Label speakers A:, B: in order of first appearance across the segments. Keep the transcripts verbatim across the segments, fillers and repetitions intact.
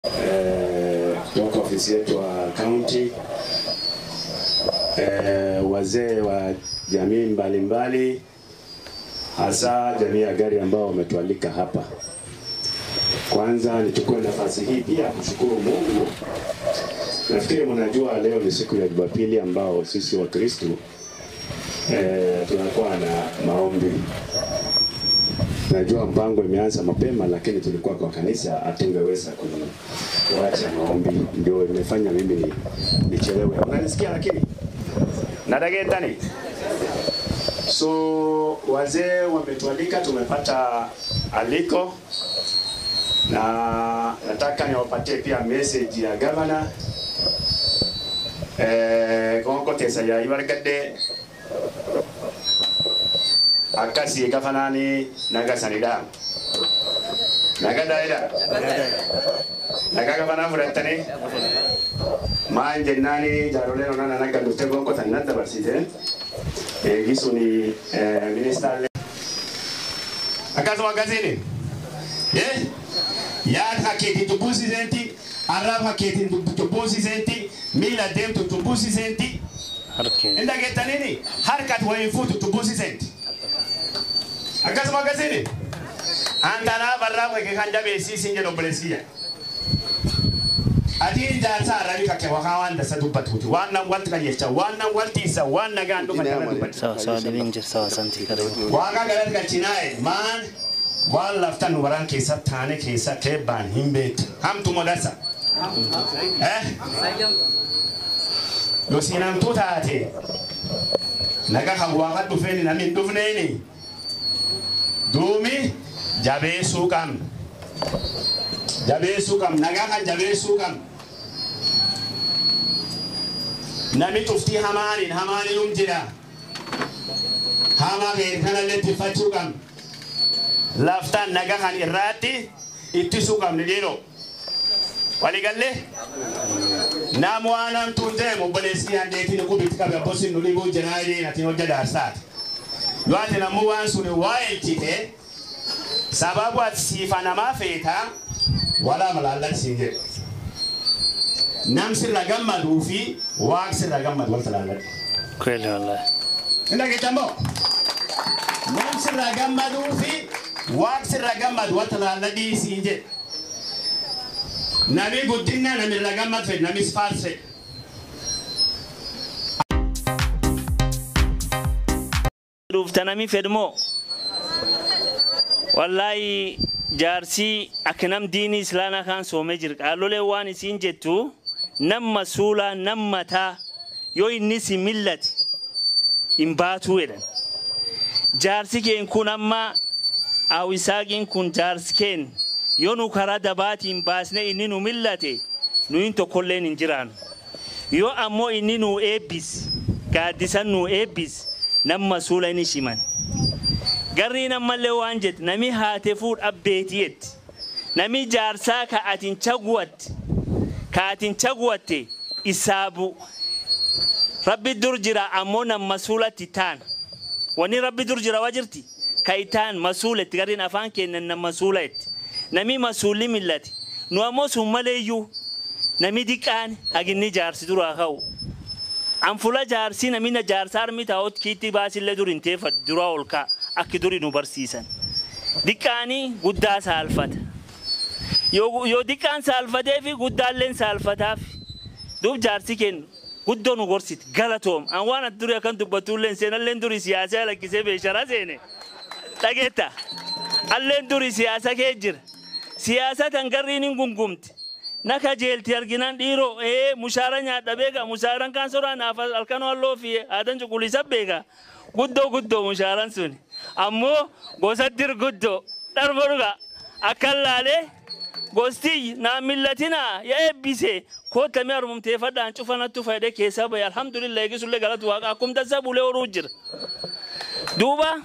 A: kutoka ofisi yetu wa county, eh, wazee wa jamii mbalimbali, hasa jamii ya Gari ambao wametualika hapa. Kwanza nichukue nafasi hii pia kushukuru Mungu. Nafikiri mnajua leo ni siku ya Jumapili ambao sisi wa Kristo eh, tunakuwa na maombi. Najua mpango imeanza mapema, lakini tulikuwa kwa kanisa hatungeweza kuacha maombi, ndio imefanya mimi nichelewe. Unanisikia lakini? Nadagedani. So wazee wametualika, tumepata aliko, na nataka niwapatie pia message ya governor. Eh, konko tesa ya ibargade akasi gafanani naga sanida naga daida naga gafana furatani manje nani jarolero nana naga dufte konko tanata barsite e gisuni minister akazo magazini eh ya haketi tubusi zenti arab haketi tubusi zenti mila dem tubusi zenti enda getanini harkat wa infutu tubusi zenti akazo magazini andana barra ke kanja besi sinje no bresia ati jasa rabi kake wakawanda sadupatu wana walta yecha wana waltisa wana gando kana
B: sawa sawa divinje sawa santi karibu
A: wanga galat ka chinae man wala ftan waran ke satane ke sa ke ban himbet ham tumodasa eh lo sinam tutate naga hawanga dufeni na min dufneni dumi jabe sukam jabe sukam naga kan jabe sukam nami tufti hamani hamani umjira hama ge kana leti fatukam laftan naga kan irati itti sukam nidiro waligalle namwana tunze mo bolesi ande tini kubitika ba bosi nulibu jenali na tino jada start yote na muwansu ni waetite sababu atsifana mafeta wala malala singe namsi ragamma dufi waksi ragamma waltalala
B: kweli wallahi
A: nda kitambo namsi ragamma dufi waksi ragamma waltalala di singe nami gudinna nami ragamma fe nami sfarse
B: Tanami fedmo wallahi jarsi akanam dini islana kan so mejir alole wani sinjetu nam masula nam mata yo inisi millat imbatu edan jarsi ken kunamma awisagin kun jarsi ken yonu karada bati imbasne ininu millate nu into kollen injiran yo ammo ininu ebis gadisan nu ebis nam masula ni shiman garina malle wanjet nami hatefur abbetiyet nami jarsa ka atin chagwat ka atin chagwate isabu rabbi durjira amona masula titan wani rabbi durjira wajirti kaitan masulet garina afan kenan na masulet nami masuli millati no amosu maleyu nami dikan aginni jarsi dura haw am fula jarsi nami na jarsar mi taot kiti basille durinte fad dura olka akiduri nu barsisan dikani gudda salfat yo yo dikan salfate fi guddallen salfataf dub jarsi ken guddo nu gorsit galatom an wana duri kan dubatulen senallen duri siyasa la kise be sharazene tageta allen duri siyasa kejir siyasa tangarini gungumti naka jelti arginan diro e musharanya dabega musharan kan sura na fa alkano allo fi adan jukuli sabbega guddo guddo musharan suni ammo gosadir guddo darboruga akallale gosti na millatina ya ebise ko tamar mumte fada cufana tufaide ke saba alhamdulillah gisulle galatu wa akum tasabule orujir duba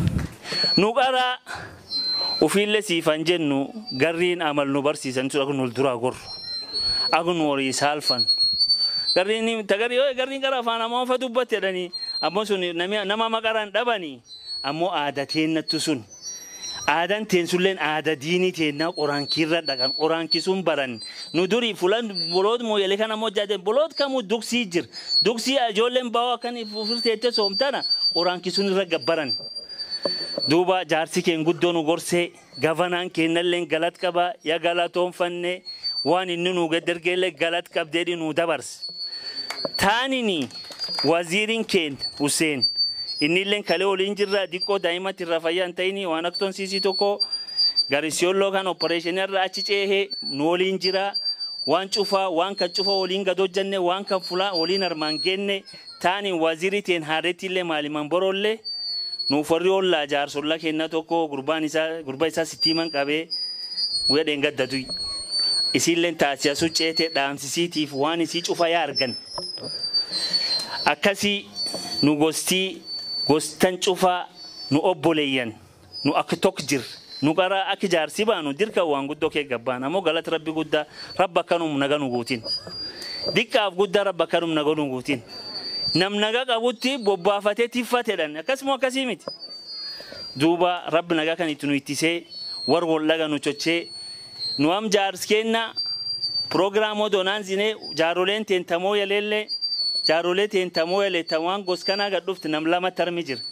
B: nugara ufille sifan jennu garrin amal no barsisan tu agun dura gor agun wori salfan garrin tagari o garrin gara fana mo fa dubbate dani ammo suni nama makaran dabani ammo adaten natusun Aadan teen sulleen aada diinii teennaa qoraan kirra dhaqan qoraan kisuun baran nu duri fulan bolood moo yalee kana moo jaadeen bolood kamuu duksii jir duksii ijoolleen baawaa kan firteette soomtana qoraan kisuun irra gabbaran. Duuba jaarsi keen guddoo nu gorsee gavanaan keennalleen galat qaba yaa galatoonfanne waan inni nu gaddargeellee galat qabdeedhi nu dabarse. Taanini waziiriin keen Hussein innilleen kalee waliin jirra diqqoo daa'imatti irra fayyaan ta'ini waan aktoon siisii tokko garisiyolloo kan opereeshinii irra achi ceehee nu waliin jira waan cufaa waan kan cufa waliin gad hojjanne waan kan fulaa waliin armaan geenne taaniin waziirii teen haarettiillee maaliman borollee nuuf warri ollaa jaarsolla kenna tokko gurbaan isaa gurba isaa sittiiman qabee wedheen gaddatu isiilleen taasisaa succeete dhaamsisiitiif waan isii cufa yaa argan akkasii nu gostii gostan cufa nu obboleeyyan nu akka tokko jir nu qara akka jaarsi baanu dirka waan guddoo kee gabbaan ammoo galata rabbi guddaa rabba kanum naga nu guutin dikkaaf guddaa rabba kanum naga nu guutin nam naga qabutti bobbaafatee tiffatedhan akkasuma akkasii miti duuba rabbi naga kan itti nu ittisee war wallaga nu cochee nu am jaars kenna programmoo doonaan zine jaaroleen teentamoo yaleellee jaarolee teentamoo yalee tawaan goskanaa gad dhufti nam lama tarmi jira.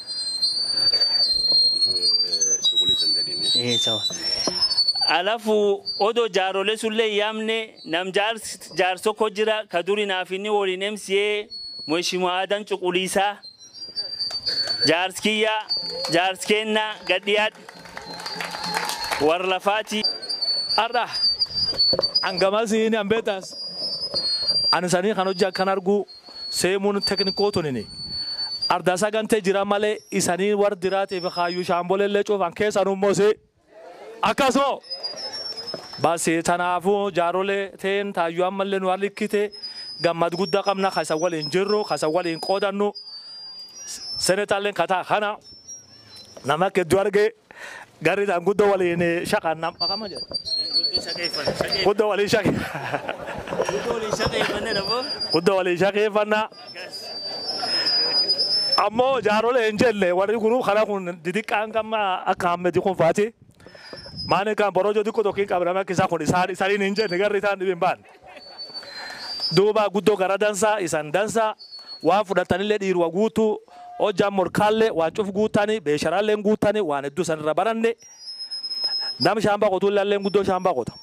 B: Eh sawa. Alafu odo jaarolee sullee yaamne nam jaars jaarso ko jira kaduri naafini waliin M C A Mheshimiwa Adan Cuquliisaa jaars kiyya jaars kenna gadhiyaad war lafaati
C: arda angamasi ambetas anisanii kan hojii akkan argu seemuun teknikootonini arda sagante jira malee isanii war diraateef kaayyuu shaamboleellee cuufan keessanuu moosee akkasoo baasee tanaafuu jaarolee teen taayyuu ammallee nu harlikkite gammad guddaa qabna kasa waliin jirru kasa waliin qoodannu senetaalleen kataa kana nama kedduu argee garri tan guddoo waliin shaqan nam akama jedhe guddoo waliin shaqe guddoo waliin shaqeeffanna ammoo jaarolee hin jenne warri kunu kana kun didiqqaan gamma akka hammeti kun faati maane kan borojo dikko tokkiin qabna makkisaa kun isaniin hin jenne garri isaan dhibin baan duuba guddoo gara dansa isan dansa waan fudhatanillee dhiirwa guutuu hojjaan morkaalle waan cuf guutani beesharaalleen guutani waan hedduu san irra baranne nam shaambaa qotuulleen guddoo shaambaa qota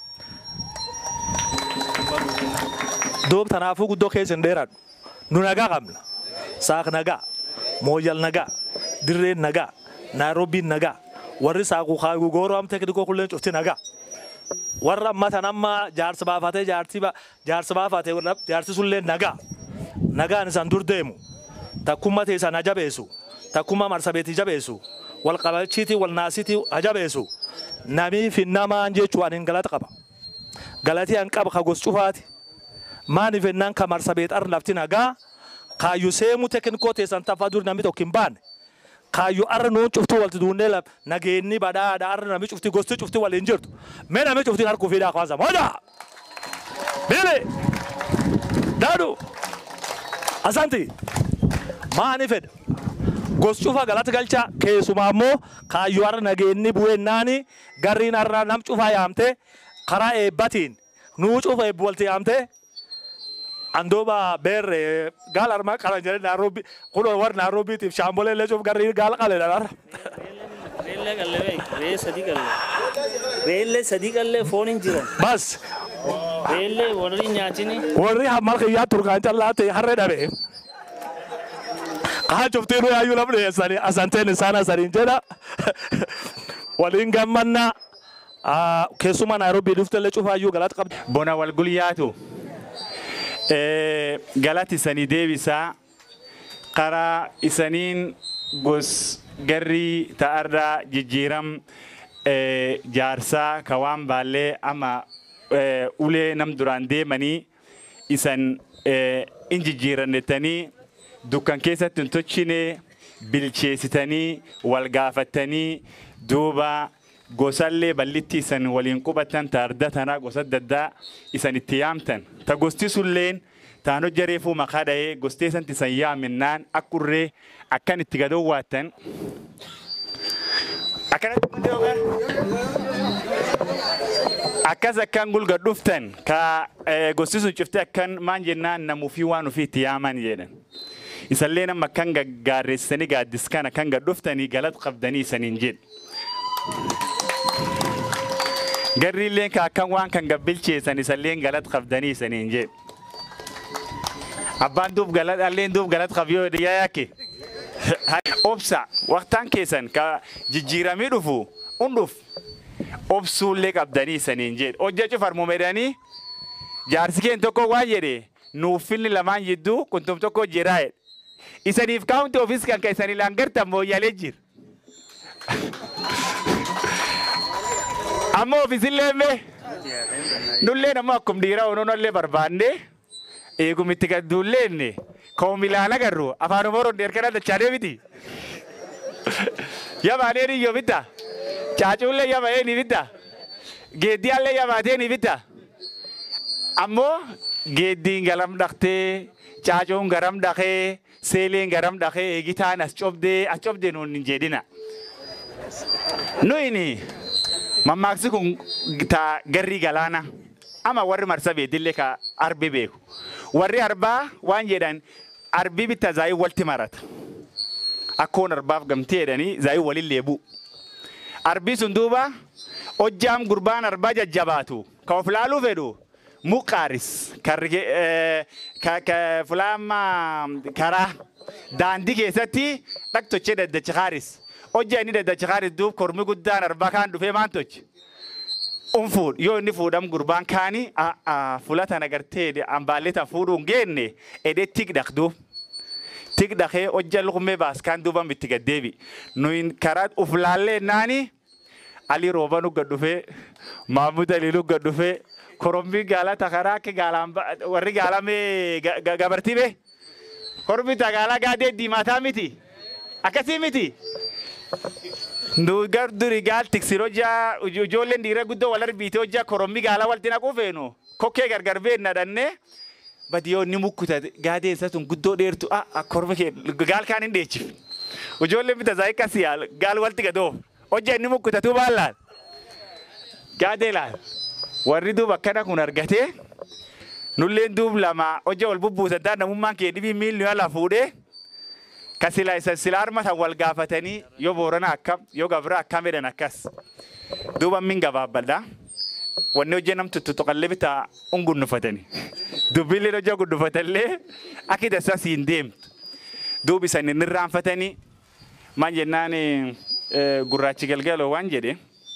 C: duub tanaafuu guddoo keessa hin dheeradhu nu nagaa qabna saaq nagaa mooyyal nagaa dirreen nagaa naayiroobiin nagaa warri saaqu kaayuu gooroo am teknikoo kulleen cufti nagaa warra amma tan amma jaarsa baafatee jaarsi jaarsa baafatee jaarsi sullee nagaa nagaan isan dur deemu takkummaa teessan ajabeessu takkummaa marsabeetii jabeessu wal qabachiitii wal naasitii ajabeessu namii fi namaan jechuun hin galata qaba galatii an qaba ka gos cufaati maaniif ennaan ka marsabeet ar lafti nagaa kaayyuu seemuu teknikoo teessan taffaa dur namni tokko hin baane kaayyuu arra nuun cuftuu walti duunnee laf nageenni badhaadha arra namni cufti gosti cufti waliin jirtu mee namni cufti harkuu fiidhaa kaasa mooda biile daadhu asanti maani fedha gos cufa galata galcha keessumaa ammoo kaayyuu arra nageenni bu'eennaani garriin arra nam cufaa yaamte karaa eebbatiin nuu cufa eebbu walti yaamte andoba berre gal arma karan jere Nairobi kulo war Nairobi tif shambole le job garri gal qale dar
B: relle galle re sadi galle relle sadi galle phone injira
C: bas
B: relle warri nyaachini
C: warri hamal khiya turkan challate harre dabe ka jofte no ayu labne sari asantene sana sari jeda walin gammanna kesuma Nairobi dufte le chufa ayu galat qab
D: bona wal guliyatu galati sani deebisa qara isaniin gos garri ta'arra jijjiiram jaarsaa kawaan baallee ama ulee nam duraan deemanii isan in jijjiirannetanii dukkan keessatti hin tochine bilcheessitanii wal gaafattanii duuba gosallee ballitti isan waliin qubatan taarda tanaa gosa daddaa isan itti yaamtan ta gosti sulleen taano jareefuu maqaa dha'ee gosteessan isan yaaminnaan akkurree akkan itti gadowwaattan akkanatti maddeeqa akkas akkan gulga dhuftan ka gosti sun cuftee akkan maan jennaan namuufii waan ofiitti yaaman jedhan isallee nama kan gaarreessanii gaaddiskan akkan gad dhuftanii galata qabdanii isaniin jedhu garriilleen ka akkan waan kan gabbilcheessan isalleen galata qabdanii isaniin jedhu abbaan duub galata alleen duub galata qabyoo yaa yaake obsa waqtaan keessan ka jijjiiramii dhufu undhuf obsuullee qabdanii isaniin jedhu hojja cufarmu medanii jaarsi keen tokko waan jedhe nuufinni lamaan jidduu kuntum tokko jiraa'e isaniif kaawunti ofiis kan keessanii laangartan mooyyalee jir amma ofiisillee mee nullee nama akkum dhiira ononollee barbaanne eegumitti gadduulleenne koomilaan agarru afaan oromoon dheerkana dachaadee miti yabaaneen iyyoo bitta caacuullee yabaa'een bitta geeddiyaallee yabaateen bitta ammoo geeddiin garam dhaqtee caacuun garam dhaqee seeleen garam dhaqee eegitaan as cobdee as cobdee nuun hin jedhina nuyini mammaaksi kun taa garrii galaana ama warri marsa beedillee ka arbi beeku warri arbaa waan jedhan arbii bitta zaayii walti marata akkoon arbaaf gamtee jedhanii zaayii walin leebu arbii sun duuba hojjaam gurbaan arbaa jajjabaatu ka of laaluu fedhu muqaaris ka fulaama karaa daandii keessatti dhaqtochee daddachi haaris hojja inni daddachi haaris duub kormi guddaan arbaa kaan dhufee maan tochi unfuud yoo inni fuudham gurbaan kaani fulatan agartee ambaalletan fuudhuun geenne edee tigdhaq duub tigdhaqee hojja luqmee baas kaan duuban itti gaddeebi nuyin karaa uf laallee naani ali rooba nu gaddufee maamud ali nu gaddufee korombi galata karaa ke galaan warri gaalame gabartii be korbi ta gala gaadee diimataa miti akkasii miti nu garduri gaal tiksiroja ijoolleen dhiira guddoo wal arbiite hojja korombi gaala walti naquu feenu kokkee gargar beenna dhanne badiyoo ni mukkuta gaadee isa sun guddoo dheertu ah kormi kee gaal kaan hin dheechif ijoolleen bita zaayii kasi gaal walti gadoo hojja inni mukkutatu baallaan gaadee laal warri duuba akkana kun argatee nulleen duub lama hojja wal bubbuusan taan namummaan kee dhibii miilni ala fuudhee ka sila isa sila armatan wal gaafatanii yoo boorana akkam yoo gabra akkam jedhan akkas duuba min gabaabbadha wanni hojja nam tuttuqallee bitaa ungunnufatanii dubbiillee hojja gunnufatallee akki dasa siin deemtu duub isan inni irraanfatanii maan jennaan gurraachi galgaloo waan jedhe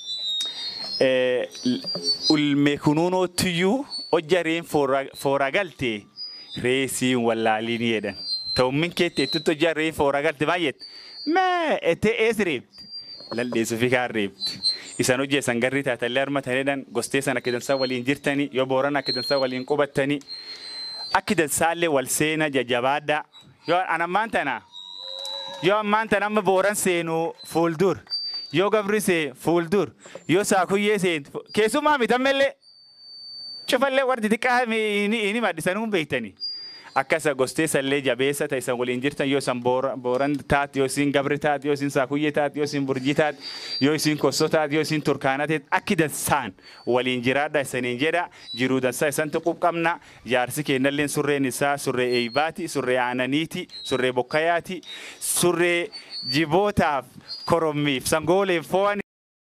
D: ulme kunuunoo tuyyuu hojja reen foora galte reesiin wallaaliin jedhan ta'ummin keetti tutto hojja reen foora galte baay'eet mee ete ees reebti lalleessu fi kaan reebti isan hojja isan garrii taatallee armataniidhaan gostee san akka dansaa waliin jirtanii yoo booran akka dansaa waliin qubattanii akki dansaallee wal seena jajjabaadha yoo anammaan tana yoo ammaan tana amma booran seenu fuuldur yoo gabri see fuuldur yoo saakuyyee seen keessumaa mitammellee cufallee warti xiqqaa inni maddisanuun beektanii akkasa gostee sallee jabeessa ta'e isan waliin jirtan yoo isan booran taat yoo isin gabri taat yoo isin saakuyyee taat yoo isin burjii taat yoo isin kossoo taat yoo isin turkaana taat akki dansaan waliin jiraadha isaniin jedha jiruu dansaa isan tuquuf qabna jaarsi kennalleen surreen isaa surree eeybaati surree aananiiti surree bokkayaati surree jibootaaf korommiif sangooleen fo'an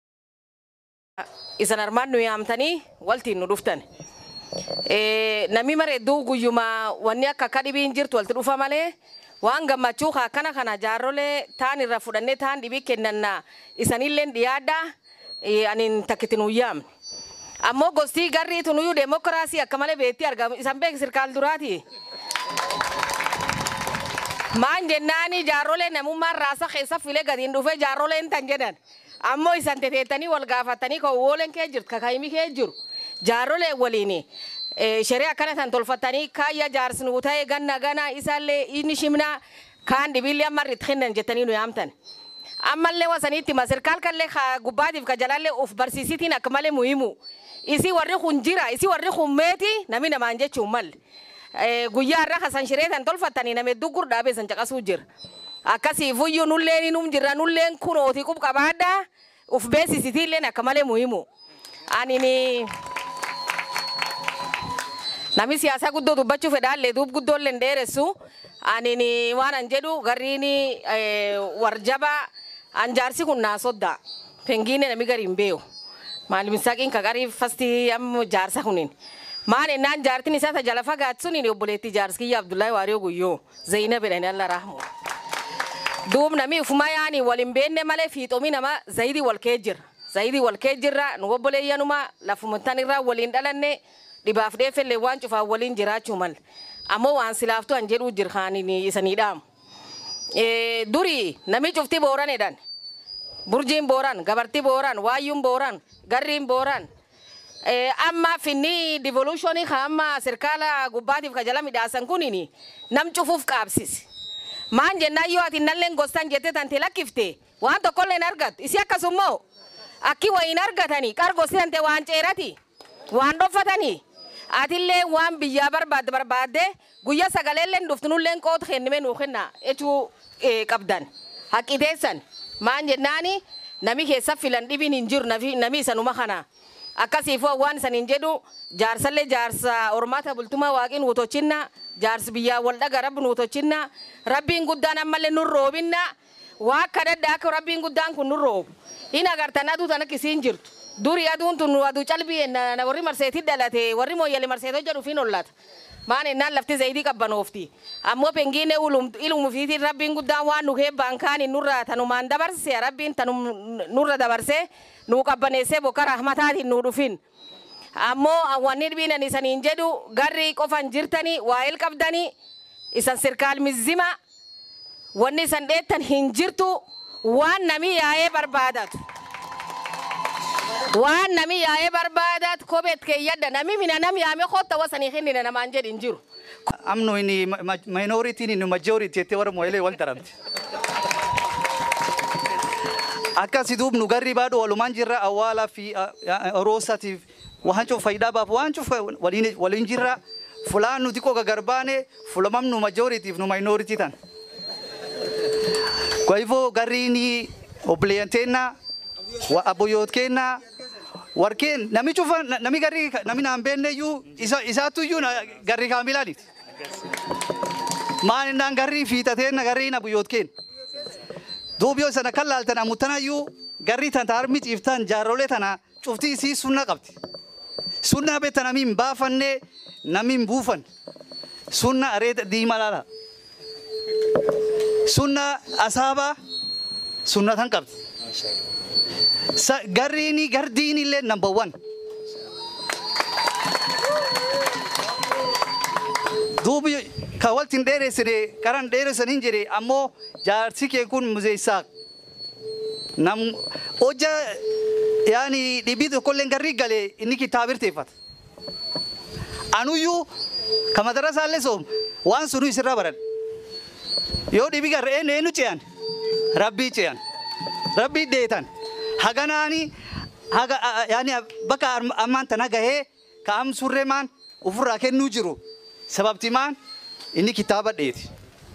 E: isan armaan nu yaamtanii waltiin nu dhuftan namni mareedduu guyyuma wanni akka akka dhibiin jirtu walti dhufa malee waan gammachuu akkana kana jaarrolee taan irra fudhannee taan dhibii kennanna isanilleen dhiyaadha anin takkitti nu yaamne ammoo gostii garriitu nuyyuu deemokiraasii akka malee beetti argamu isan beek sirkaal duraati maan jennaani jaarrolee namummaan raasa keessa filee gadiin dhufee jaarroleen tan jedhan ammoo isan teteettanii wal gaafatanii kawwooleen kee jirtu kakaayimii kee jiru jaarrolee waliini shari'a akkana tan tolfatanii kaayya jaarsinu ta'e ganna gana isaallee inni shimna kaan dhibiillee amma irratti kennan jettanii nu yaamtan ammallee wasaniitti masirkaal kallee gubbaatiif ka jalallee of barsiisitiin akka malee muhimu isi warri kun jira isi warri kun meeti nami namaan jechuun malle guyyaa irra kasan shiree tan tolfatanii namee duggur dhaabee san caqasuu jira akkasii fuyyuu nulleen inum jirra nulleen kunooti qub qabaadha uf beesisitilleen akka malee muhimu. Ani ni nami siyaasa guddoo dubbachuu fedhaallee duub guddoollee dheeressu. Ani ni waan an jedhu garriini warjaba an jaarsi kun naa sodda. Pengine nami gari hin beeku. Maalim Isaaqiin ka garii fasti am jaarsa kunin. Maan ennaan jaartin isaa ta jala fagaatsun ni obboleetti jaarskiyya Abdullahi Waariyoo Guyyoo Zainab jedhani Allah rahmu. Duub nami ufuma yaani walin beenne malee fiixomi nama Zayidi wal kee jira. Zayidi wal kee jirra nu obboleeyyanuma lafumattan irraa waliin dhalanne dhibaaf dheeffellee waan cufaa waliin jiraachuu mal. Ammoo waan silaaftu an jedhu jirhaanii isanii dhaamu. Duri nami cufti booran edhan. Burjiin booran, gabartii booran, waayyuun booran, garriin booran. Amma finni devolutionii amma sirkaala gubbaatiif ka jala midhaasan kunini nam cufuuf qaabsisi. Maan jennaan yoo ati nalleen gostan jettee tante lakkifte waan tokkollee hin argattu. Isi akkasummoo akki wayiin argatanii qargosti tante waan ceerati waan dhoffatanii atillee waan biyyaa barbaadde barbaadde guyyaa sagaleelleen dhuftunulleen qoota kennime nuu kenna jechuu qabdan haqqiteessan. Maan jennaani nami keessa filan dhibiin hin jiru nami isanuma kana. Akkasiifuu waan isaaniin jedhu jaarsallee jaarsa ormaata bultumaa waaqiin wutochinna jaarsi biyyaa wal dhaga rabbi wutochinna rabbiin guddaan ammallee nun roobinna waa akka dadda akka rabbiin guddaan kun nun roobu. Hin agartan aduu tan akkisiin jirtu. Duri aduun tun aduu calbii na warri marseetii dhalate warri mooyyale marseetoo jedhu fin ollata. Maan ennaan lafti zayidii qabbanoofti. Ammoo pengiine ilmu fiitiin rabbiin guddaan waan nu heebbaan kaani nurra tanumaan dabarse rabbiin tanum nurra dabarse nu qabbaneessee bokka rahmataatiin nu dhufin. Ammoo wanni dhibiinan isaniin jedhu garri qofan jirtanii waa'eel qabdanii isan sirkaal mizzima wanni isan dheettan hin jirtu waan nami yaa'ee barbaadatu. Waan nami yaa'ee barbaadat kobeet keeyyadda nami mina nam yaame qotta wasanii kennina namaan jedhin jiru.
F: Amno ini minority ni majority jettee warra moo'ilee wal daramti. Akkasi duub nu garri baadhu walumaan jirra awwaalaa fi roosatiif waan cuuf faayidaa baaf waan cuuf waliin jirra fulaan nuti qoga garbaane fulamam nu majority nu minority tan. Kwa hivyo garri ni obleyanteena wa aboyoot kenna warkeen nami cufa nami garri nami naan beenne yu isa isaatu yu garri kaamilaanit maan naan garri fiitateen garri na aboyoot kenna duubyo sana kalaaltan amutana yu garri tan tarmit iftan jaarole tana cufti si sunna qabdi sunna beeta nami mbaafanne nami mbuufan sunna areeta diimalala sunna asaba sunna tan qabdi Garini gardini le number one. Dubi kawaltin dere sene karan dere sanin jere ammo jaarsi ke kun muzeisak. Nam oja yani dibido kollen garri gale inni kitabir tefat. Anuyu kamadara salle som wan sunu isra baran. Yo dibi garre enu cean. Rabbi cean. Rabbi detan. Haganani haga yani baka aman tanaga he kaam surreman ufura kennu jiru sababti man inni kitaba deeti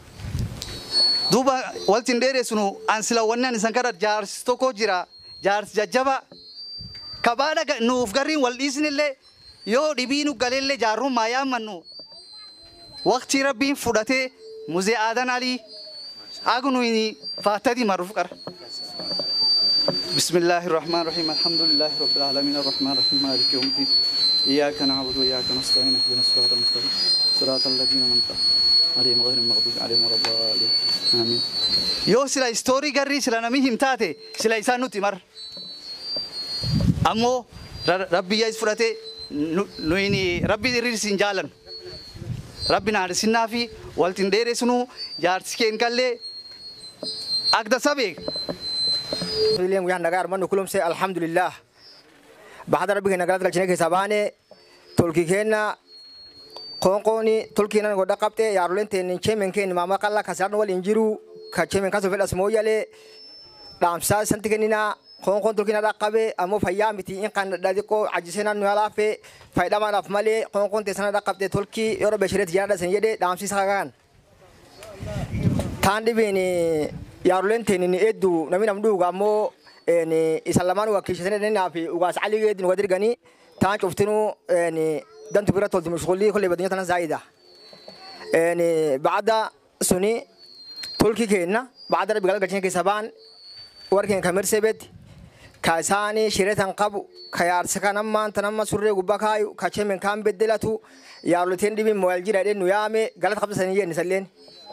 F: duba waltin dere sunu ansila wannan sankara jars toko jira jars jajjaba kabada nuuf garin wal isnille yo dibinu galelle jarum maya mannu waqti rabbin fudate muze adan ali agunu ini fatadi maruf kar بسم الله الرحمن الرحيم الحمد لله رب العالمين الرحمن الرحيم مالك يوم الدين إياك نعبد وإياك نستعين اهدنا الصراط المستقيم صراط الذين أنعمت عليهم غير المغضوب عليهم ولا الضالين آمين يو سلا ستوري غري سلا نمي همتاتي سلا إسانو تمر أمو ربي ياس فراتي نويني ربي ريسين جالن ربي نارسين نافي والتين ديري سنو جارسكين كالي أقدا سبيك
G: William yang negara mana kulum se alhamdulillah. Bahadar bikin negara terkini kesabane tolki kena kongkoni tolki nana goda kapte yarulen tenin cemen ken mama kala kasar wal injiru ka cemen kaso velas moyale damsa santi kenina kongkon tolki nada kabe amo fayya miti in kan dadi ko ajisena nuala fe fayda mana male kongkon tesana da kapte tolki yoro beshiret jada senyede damsi sagan tandi bini yarulen tenin edu nami namdu gamo يعني إسلامانو وكيشتني لنا في وقاس علي جد نقدر جاني تاني شفتنو يعني دنتو برا تولد مشغولي كل بدنيا تنا زايدة يعني بعد سني تولكي كنا بعد ربي قال كشين كسبان وركين كمر سبت كاساني شريتان قبو كيار سكان أمان تنام سوري غباكايو كشين من كام بدلاتو يارلتين دي من موالجي ردين نيامي قالت خبز سنية نسلين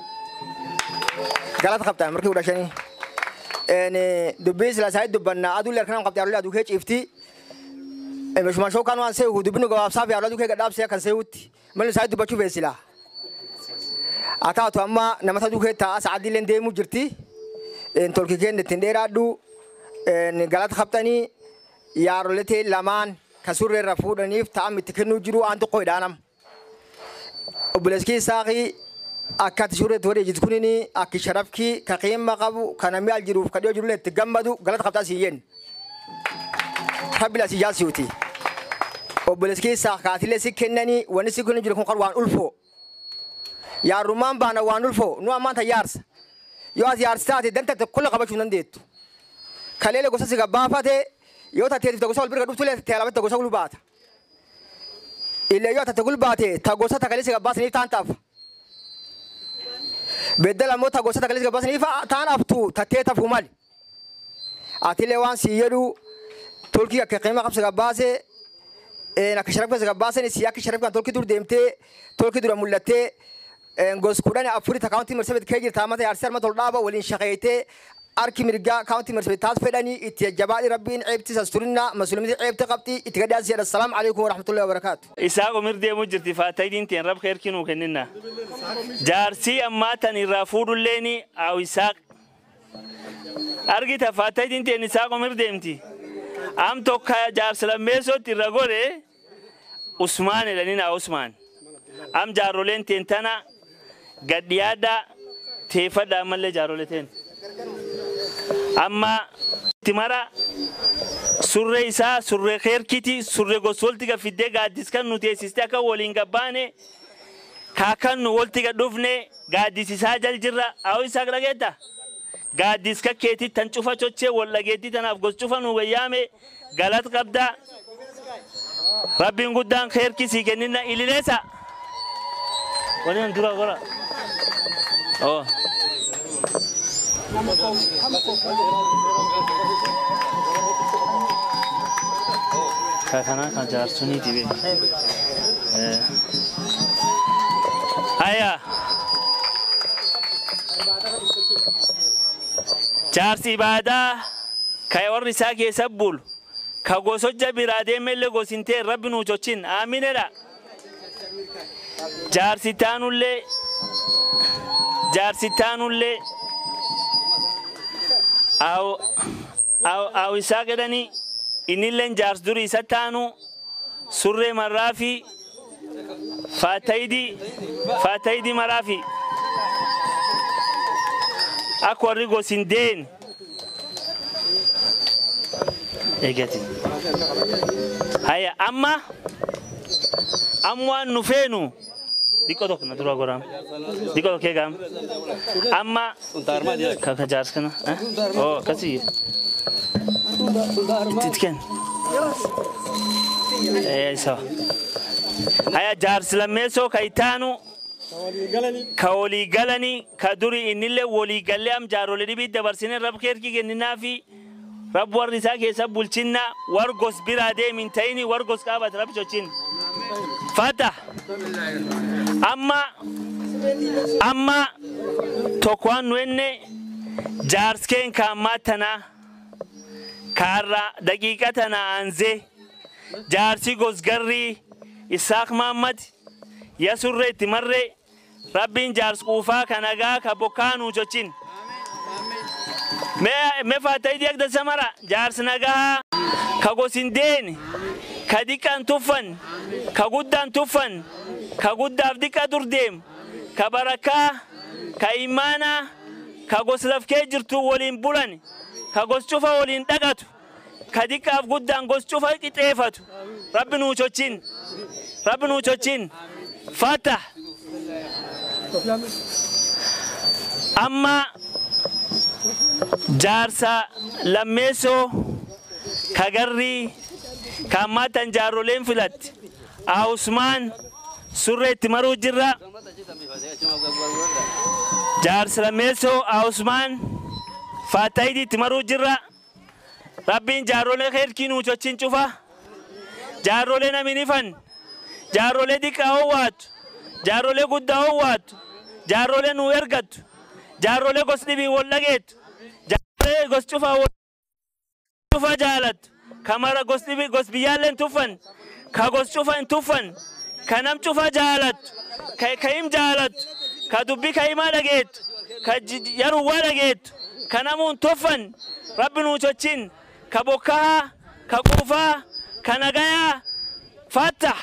G: قالت خبطة مركي ولا شني يعني دبيس لا سعيد دبنا أدول لكنام قبض يارلي أدوكي إفتي مش ما شو كانوا سيو دبنو قباب صافي يارلي أدوكي قدام سيا كان سيوتي من سعيد دبچو بيسلا أتاو أما نمتا دوكي تاس عادي لين ديمو جرتي إن تولكي كين نتندير أدو إن قالت خبطني يارلي تي لامان كسور الرفود نيف تام تكنو جرو أنتو قيدانم وبلسكي ساقي أكاد شورة توري جتكونني أكي شرفكي كقيم مقابو كنامي الجروف كديو جرولة تجمدو غلط خبطة سيين حبلا سيجال سيوتي وبلسكي ساقاتي لسي كنني ونسي كنني جركون قروان ألفو يا رومان بانا وان ألفو نو أمان تيارس يواز يارس تاتي دنتا تكل قبشو ننديت كليلة قصصي قبافته يوتا تيتي تقصول برغة دوتولة تيالابت تقصول بات إلا يوتا تقول باتي تقصة تقليسي قباس نيف تانتاف بدل ما تقصة تقليسي قباس نيف تانافتو تتيتا فومال أتيلي وان سييرو تركيا كقيمة قبس قباسي نكشرف قبس قباسي سياكي شرف كان تركي دور ديمتي تركي دور مولتي غوز كوداني أفوري تكاونتي مرسبت كيجي تامات يارسير ما تولابا ولين شقيتي أركي مرجع كاونتي مرسبت تاس فداني إتجابات ربين عيبتي سستورنا مسلمين عيبتي قبتي إتقدر زيادة السلام عليكم ورحمة الله وبركاته.
B: إسحاق مرد مجرد فاتيدين تين رب خير كنو كننا جارسي أما تاني رافود الليني أو إسحاق أرجع تفاتيدين تين إسحاق مرد متي أم توكا جارس لميسو تيرغوري عثمان لنينا عثمان أم جارولين تين تنا قديادا تيفدا ملة جارولتين أما تمارا سورة إسا سورة خير كتي سورة غسولتي كفيدة قاديس كان نتيسيستي كا ولين كباني كاكن نولتي كدوفني قاديس إسا جل جرا أو إسا كلاجتا قاديس كا كتي تنشوفا تشوتشي ولا كتي تناف غسوفا نوغيامي غلط قبدا ربي نقدان خير كيسي كننا إليسا ولين دورا غرا أوه كأنا كان جارسوني تبي هيا جارسي بعدا كيور رساك يسبول كغوسوج برادة ملة غوسينتي رب نوجوتشين آمين لا جارسي تانولي جارسي تانولي أو أو أو إساقدني إني لين جارس دوري ستانو سورة مرافي فاتيدي فاتيدي مرافي أكوري غوسيندين إيجاتي هيا أما أموان نفينو ديكو دوك ندرو أقولام ديكو دوك كيغام أما كاكا جارس كنا أوه كسي تتكن إيه سو هيا جارس لميسو كايتانو كولي غلني كدوري إنيله ولي غليام جارو لدي بيد برسين رب خير كي جننا في رب ورثا كيسا بولشنا ورغوس برادة من تيني ورغوس كابت رب جوتشين فتح أما أما توقوان وينه جارس كين كاماتنا كارا دقيقتنا أنزه جارسي غوزغري إساق محمد يسر تمر ربين جارس قوفا كنغا كبوكانو جوتشين ما ما فاتي ديك دسمرة جارس نغا كغوسيندين كديكان توفن كغودان توفن كغوداف ديكا درديم كبركة كإيمانا كغوسلف كجرتو ولين بولن كغوسشوفا ولين دغاتو كديكاف غودان غوسشوفا كيتيفاتو رب نوچوچين رب نوچوچين فاتح أما jaarsa lammeessoo kagarrii kaammaatan jaarroleen filatti Usmaan surree itti maruu jirra. Jaarsa lammeessoo Usmaan Faatayidi itti maruu jirra. Rabbiin jaarrolee keerkii nuu sochiin cufa. Jaarrolee namni nifan. Jaarrolee xiqqaa hawwaatu. Jaarrolee guddaa hawwaatu. Jaarrolee nuu ergattu. Jaarrolee gos dhibii wal dhageettu. Jaarrolee gos cufaa wal cufa jaalattu. Kamara gos dhibii gos biyyaalleen tuffan. Ka gos cufa hin tuffan. Ka nam cufa jaalattu. Ka him jaalattu. Ka dubbii ka himaa dhageettu. Ka yaruwwaa dhageettu. Ka namuun tuffan. Rabbi nuu sochiin. Ka bokkahaa. Ka quufaa. Ka nagayaa. Fattah.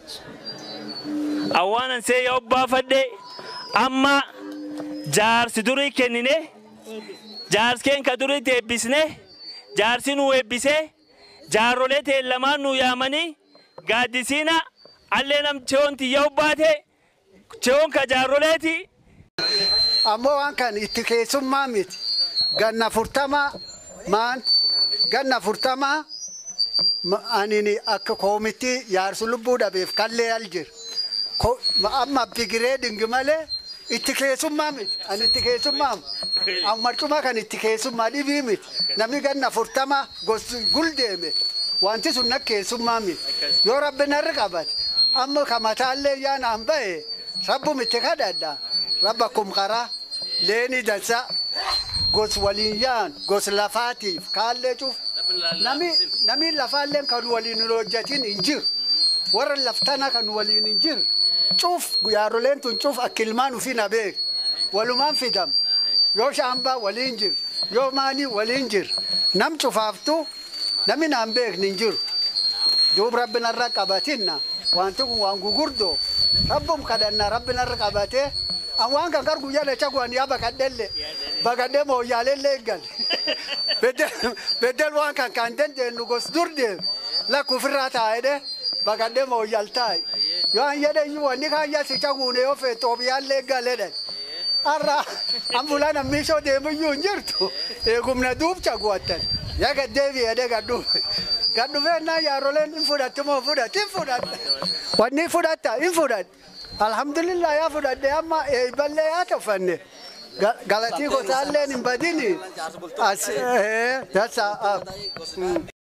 B: Awwaanan see yaa obbaafadhe amma jaarsi durii kennine jaarseen ka durii eebbisne jaarsi nuu eebbise jaarrolee ta'e lamaan nuu yaamanii gaaddisiina allee nam cheewonti yaa obbaate cheewon ka jaarroleeti.
H: Ammoo waan kan itti keessummaa miti ganna furtama maan ganna furtama anini akka koomitii yaarsu lubbuu dhabeef kallee aljir. Amma bigiree dingimale itti keessummaa miti ani itti keessummaa amma cuma kan itti keessummaa dhibii miti namni ganna furtama gosi guldeeme wanti sun nak keessummaa miti yoo rabbi narra qabate amma kamataallee yaan an ba'e rabbum itti kadhadha rabba kum karaa leeni dansa gos waliin yaan gos lafaatiif kaallee cuf nami nami lafaalleen kan waliin hojjatin hin jiru warra laftana kan waliin hin jiru. Cuf yaarroleen tun cuf akkilmaan ufii na beek walumaan fidam yoo shaambaa waliin jir yoo maanii waliin jir nam cufaaftu nami naan beekni hin jiru duub rabbi narra qabatinna wanti kun waan gugurdoo rabbum kadhanna rabbi narra qabatee an waan kan kar guyyaa dhacha guwan yaa bakadhelle bakadhee mooyyaalellee eeggal beddel waan kan kan dandeenyu gos dur deem lakkufirraa taa'edhe bakadhee mooyyal taa'i. Yo anyade yu wani kaya si chagune yo fe tobiya le galede arra ambulana misho de mu yu njirtu e gumna dub chagwatan ya ga devi ade ga du ga du ve na ya rolen infudat mo fudat infudat wani fudata infudat alhamdulillah ya fudat de amma e balle ya tafanne galati ko talle ni badini as eh that's